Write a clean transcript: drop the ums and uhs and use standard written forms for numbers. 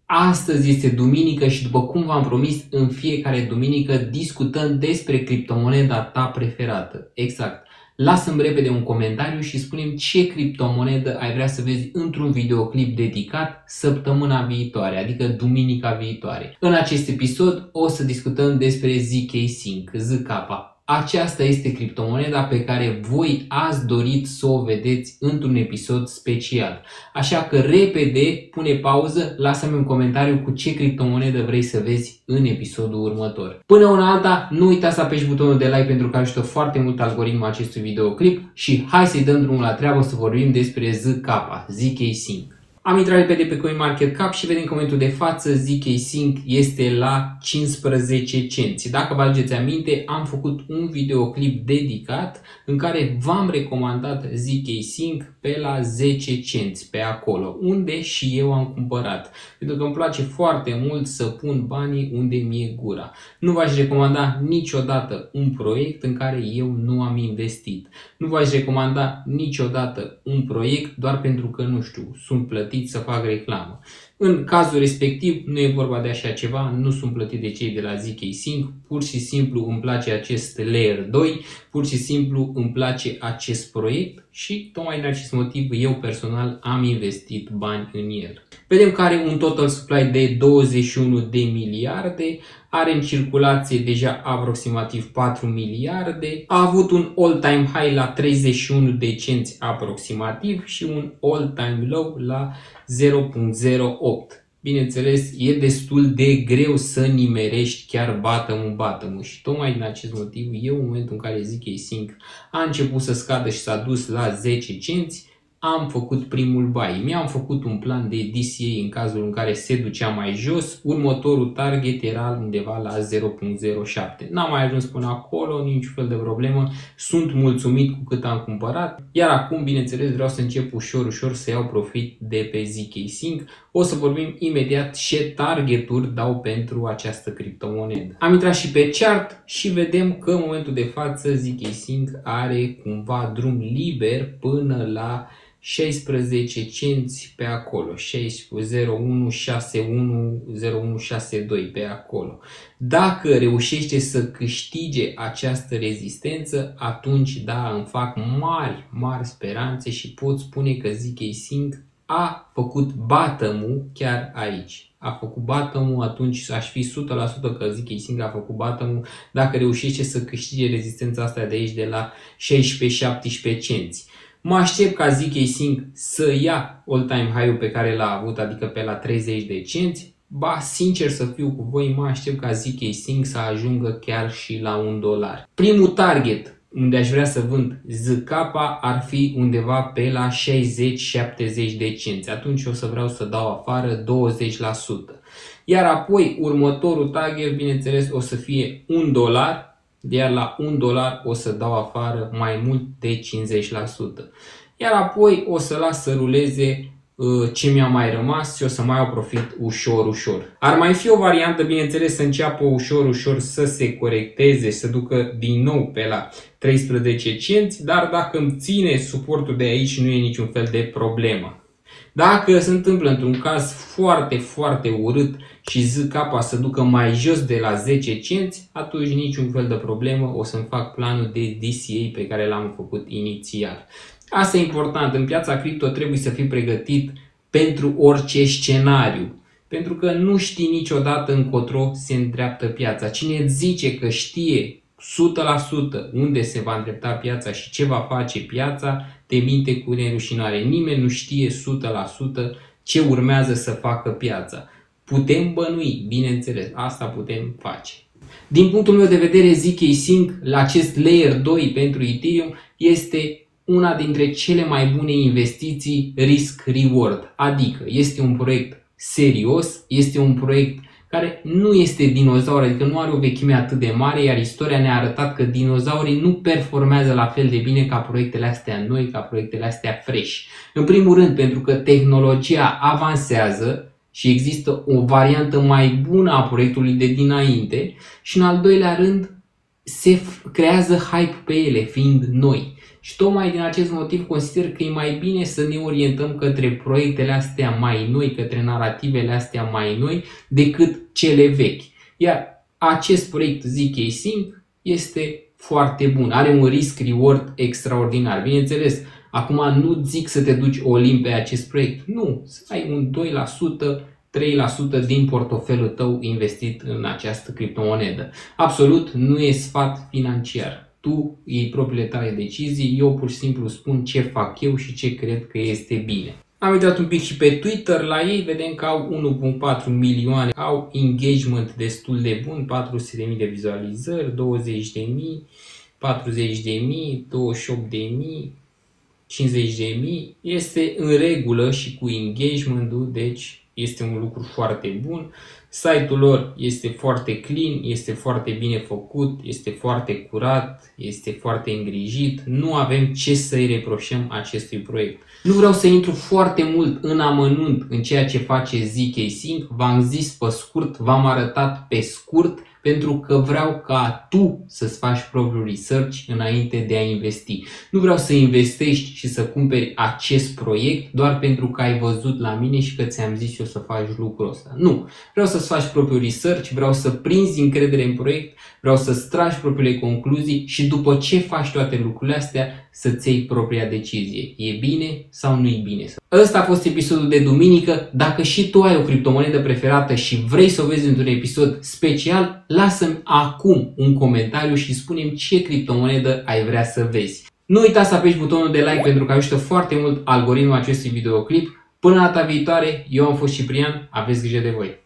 Astăzi este duminică și după cum v-am promis, în fiecare duminică discutăm despre criptomoneda ta preferată. Exact. Lasă-mi repede un comentariu și spune-mi ce criptomonedă ai vrea să vezi într-un videoclip dedicat săptămâna viitoare, adică duminica viitoare. În acest episod o să discutăm despre ZK Sync, ZK. Aceasta este criptomoneda pe care voi ați dorit să o vedeți într-un episod special. Așa că repede pune pauză, lasă-mi un comentariu cu ce criptomonedă vrei să vezi în episodul următor. Până una alta, nu uita să apeși butonul de like pentru că ajută foarte mult algoritmul acestui videoclip și hai să-i dăm drumul la treabă să vorbim despre ZK Sync. Am intrat repede pe CoinMarketCap și vedem că în momentul de față ZK Sync este la 15 cenți. Dacă vă aduceți aminte, am făcut un videoclip dedicat în care v-am recomandat ZK Sync pe la 10 cenți pe acolo, unde și eu am cumpărat. Pentru că îmi place foarte mult să pun banii unde mi-e gura. Nu v-aș recomanda niciodată un proiect în care eu nu am investit. Nu v-aș recomanda niciodată un proiect doar pentru că, nu știu, sunt plătit să fac reclamă. În cazul respectiv nu e vorba de așa ceva, nu sunt plătit de cei de la ZK Sync, pur și simplu îmi place acest Layer 2, pur și simplu îmi place acest proiect și tocmai din acest motiv eu personal am investit bani în el. Vedem că are un total supply de 21 de miliarde, are în circulație deja aproximativ 4 miliarde, a avut un all-time high la 31 de cenți aproximativ și un all-time low la 0.08. Bineînțeles, e destul de greu să nimerești chiar bottom-ul și tocmai din acest motiv eu în momentul în care ZK Sync a început să scadă și s-a dus la 10 cenți, am făcut primul buy. Mi-am făcut un plan de DCA în cazul în care se ducea mai jos. Următorul target era undeva la 0.07. N-am mai ajuns până acolo, niciun fel de problemă. Sunt mulțumit cu cât am cumpărat. Iar acum, bineînțeles, vreau să încep ușor să iau profit de pe ZK Sync. O să vorbim imediat ce targeturi dau pentru această criptomonedă. Am intrat și pe chart și vedem că în momentul de față ZK Sync are cumva drum liber până la 16 cenți pe acolo, 0161 pe acolo. Dacă reușește să câștige această rezistență, atunci da, îmi fac mari speranțe și pot spune că ZK Sync a făcut bottom-ul chiar aici. A făcut bottom-ul, atunci aș fi 100% că ZK Sync a făcut bottom-ul dacă reușește să câștige rezistența asta de aici de la 16-17 cenți. Mă aștept ca ZK Sync să ia all-time high-ul pe care l-a avut, adică pe la 30 de cenți. Ba, sincer să fiu cu voi, mă aștept ca ZK Sync să ajungă chiar și la $1. Primul target unde aș vrea să vând ZK ar fi undeva pe la 60-70 de cenți. Atunci o să vreau să dau afară 20%. Iar apoi următorul target, bineînțeles, o să fie $1. Iar la $1 o să dau afară mai mult de 50%. Iar apoi o să las să ruleze ce mi-a mai rămas și o să mai iau profit ușor. Ar mai fi o variantă, bineînțeles, să înceapă ușor să se corecteze, să ducă din nou pe la 13 cenți, dar dacă îmi ține suportul de aici nu e niciun fel de problemă. Dacă se întâmplă într-un caz foarte urât și ZK să ducă mai jos de la 10 cenți, atunci niciun fel de problemă, o să-mi fac planul de DCA pe care l-am făcut inițial. Asta e important, în piața cripto trebuie să fii pregătit pentru orice scenariu, pentru că nu știi niciodată încotro se îndreaptă piața. Cine îți zice că știe 100% unde se va îndrepta piața și ce va face piața, te minte cu nerușinare. Nimeni nu știe 100% ce urmează să facă piața. Putem bănui, bineînțeles, asta putem face. Din punctul meu de vedere, ZK Sync la acest Layer 2 pentru Ethereum este una dintre cele mai bune investiții risk-reward. Adică este un proiect serios, este un proiect care nu este dinozaur, adică nu are o vechime atât de mare, iar istoria ne-a arătat că dinozaurii nu performează la fel de bine ca proiectele astea noi, ca proiectele astea fresh. În primul rând pentru că tehnologia avansează și există o variantă mai bună a proiectului de dinainte și în al doilea rând se creează hype pe ele, fiind noi. Și tocmai din acest motiv consider că e mai bine să ne orientăm către proiectele astea mai noi, către narativele astea mai noi, decât cele vechi. Iar acest proiect ZK Sync este foarte bun, are un risk-reward extraordinar. Bineînțeles, acum nu zic să te duci all-in pe acest proiect, nu, să ai un 2%, 3% din portofelul tău investit în această criptomonedă. Absolut nu e sfat financiar. Tu iei propriile tale decizii, eu pur și simplu spun ce fac eu și ce cred că este bine. Am uitat un pic și pe Twitter, la ei vedem că au 1.4 milioane, au engagement destul de bun, 400.000 de vizualizări, 20.000, 40.000, 28.000, 50.000. Este în regulă și cu engagement-ul, deci este un lucru foarte bun. Site-ul lor este foarte clean, este foarte bine făcut, este foarte curat, este foarte îngrijit. Nu avem ce să-i reproșăm acestui proiect. Nu vreau să intru foarte mult în amănunt în ceea ce face ZK Sync. V-am zis pe scurt, v-am arătat pe scurt, pentru că vreau ca tu să-ți faci propriul research înainte de a investi. Nu vreau să investești și să cumperi acest proiect doar pentru că ai văzut la mine și că ți-am zis eu să faci lucrul ăsta. Nu. Vreau să-ți faci propriul research, vreau să prinzi încredere în proiect, vreau să-ți tragi propriile concluzii și după ce faci toate lucrurile astea să-ți iei propria decizie. E bine sau nu e bine? Ăsta a fost episodul de duminică. Dacă și tu ai o criptomonedă preferată și vrei să o vezi într-un episod special, lasă-mi acum un comentariu și spune-mi ce criptomonedă ai vrea să vezi. Nu uita să apeși butonul de like pentru că ajută foarte mult algoritmul acestui videoclip. Până data viitoare, eu am fost Ciprian, aveți grijă de voi!